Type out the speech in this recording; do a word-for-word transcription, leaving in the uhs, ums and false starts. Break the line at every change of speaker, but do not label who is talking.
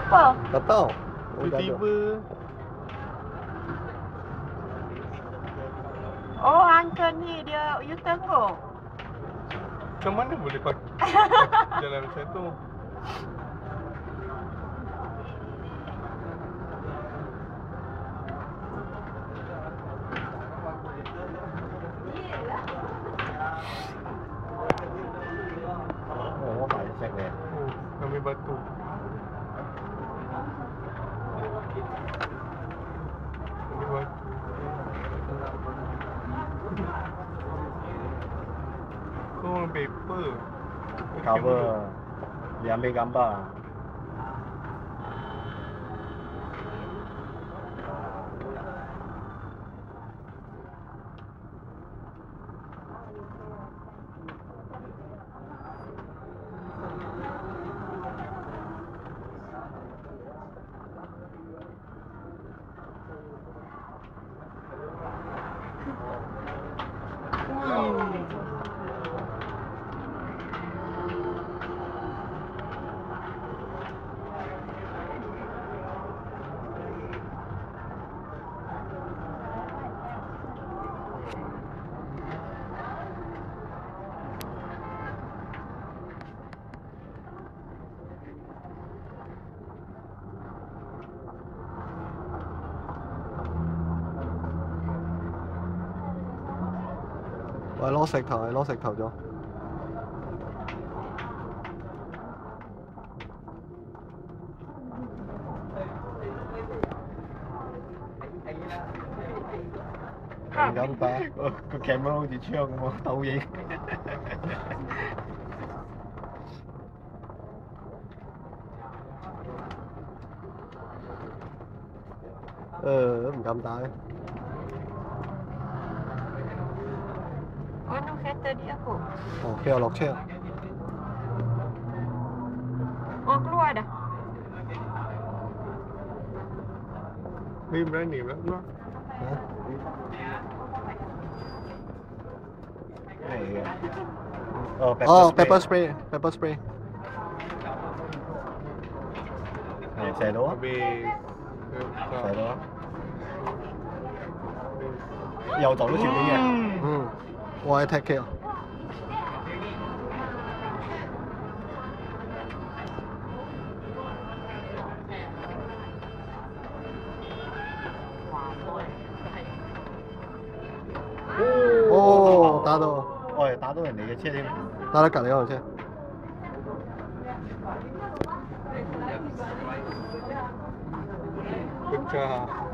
Kenapa?
Tak tahu.
Tiba-tiba.
Oh, uncle ni dia U-turn kot.
Macam mana boleh pakai jalan macam tu?
Oh, phải check nè.
Oh, ambil batu. Ambil batu. Kau orang paper.
Cover. Dia ambil gambar. Rồi攞石頭，攞石頭咗。咁打個 camera 好似槍咁喎，鬥影。誒都唔敢打嘅。
Oh, no kereta dia kot.
Oh, okay, lock chair.
Oh, keluar dah.
Ni berani pula keluar.
Hả? Này oh, pepper
Oh,
spray.
pepper spray, pepper spray.
Này, xài đó.
Habis.
Xài đó.又做咗條片嘅。
嗯，我係 take care。哦，打到，
喂，打到人哋嘅車添。
打到隔離嗰度車。
Pecah.